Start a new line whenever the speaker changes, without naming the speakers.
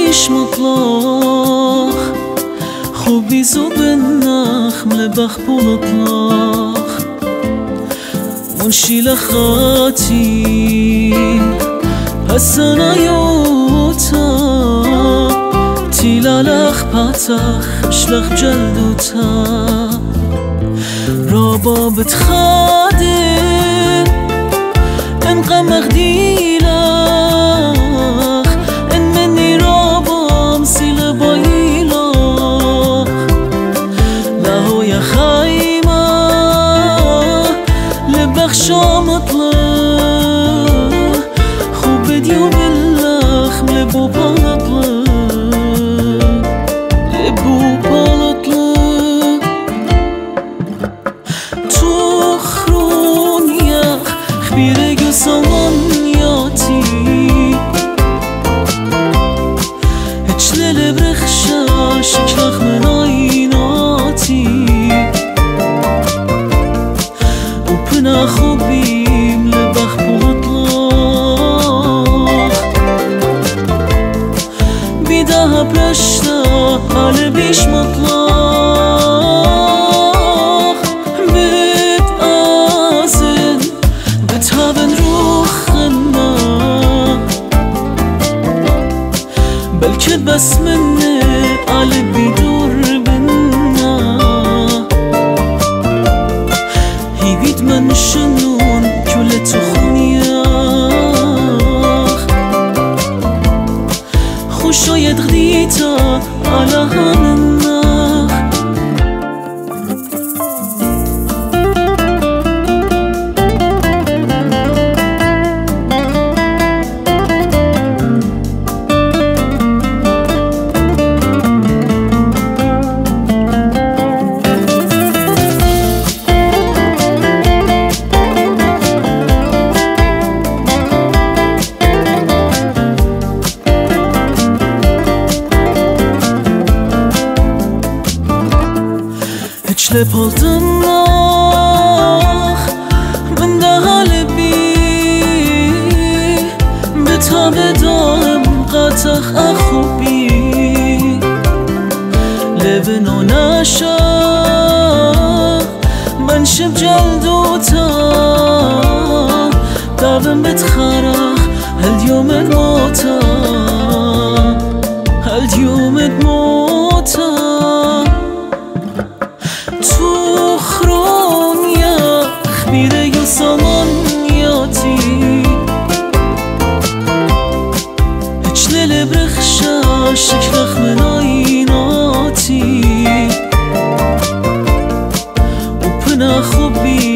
بیش مطلق خوبی زوب النخم لبخ بولطلق منشي لخاتي هسنا يوتا تيلا لخ باتخ شلخ جلدوتا رابا بتخادم انقى مغديلخ ان مني رابا مسيل بايلخ لاهو يا خايمة لبخشا مطلق خوب بديو باللخم لبو بالطلق لبو بالطلق تخرون يخ خبيرك صوانياتي هجل لبرخشا شكلخ من عيناتي وبنا خوبيم لبخ بطلق بيدها برشنا على بيش مطلق بتآزن بتهابن روخنا بلكي بس مني على بيدور بنا هيبيد من شنون كل تخنياخ خوشا يدغديتا على هنناخ هجل بالدناخ من ده لبي بتها بدام قاتخ أخوبي لبنو ناشا من شب جلدوتا دابن بتخرخ هاليوم الموتا هاليوم الموتا تخرون يا خبيرك صوانياتي هجل لبرخشا شكلخ من عيناتي وبنا خوبي